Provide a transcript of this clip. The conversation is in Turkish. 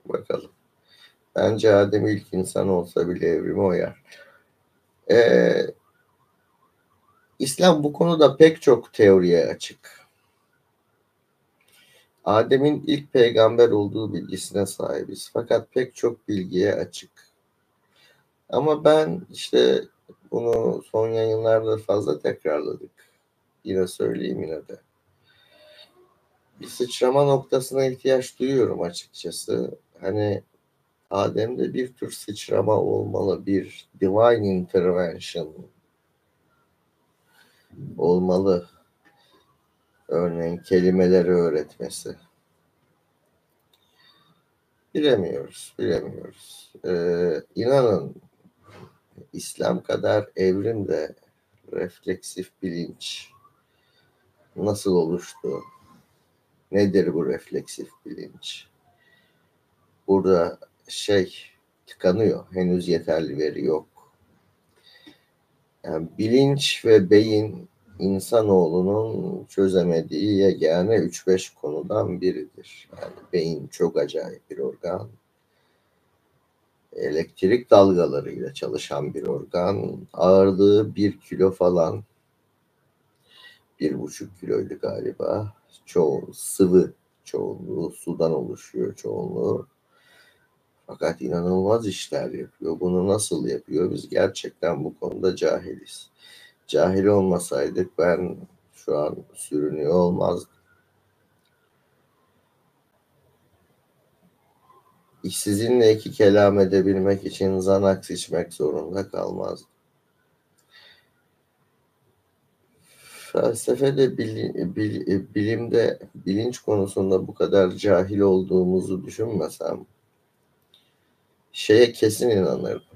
Bakalım. Bence Adem ilk insan olsa bile evrime uyar. Ee, İslam bu konuda pek çok teoriye açık. Adem'in ilk peygamber olduğu bilgisine sahibiz. Fakat pek çok bilgiye açık. Ama ben işte bunu son yayınlarda fazla tekrarladık. Yine söyleyeyim yine de. Bir sıçrama noktasına ihtiyaç duyuyorum açıkçası. Hani Adem'de bir tür sıçrama olmalı, bir divine intervention olmalı. Örneğin kelimeleri öğretmesi. Bilemiyoruz. İnanın İslam kadar evrimde refleksif bilinç nasıl oluştu? Nedir bu refleksif bilinç? Burada tıkanıyor. Henüz yeterli veri yok. Yani bilinç ve beyin insanoğlunun çözemediği yegane 3-5 konudan biridir. Yani beyin çok acayip bir organ. Elektrik dalgalarıyla çalışan bir organ. Ağırlığı 1 kilo falan. 1,5 kiloydu galiba. Çoğu sıvı, çoğunluğu sudan oluşuyor çoğunluğu. Fakat inanılmaz işler yapıyor. Bunu nasıl yapıyor? Biz gerçekten bu konuda cahiliz. Cahil olmasaydık ben şu an sürünüyor olmazdım. Sizinle iki kelam edebilmek için Xanax içmek zorunda kalmazdım. Felsefede, bilimde, bilinç konusunda bu kadar cahil olduğumuzu düşünmesem kesin inanırdım.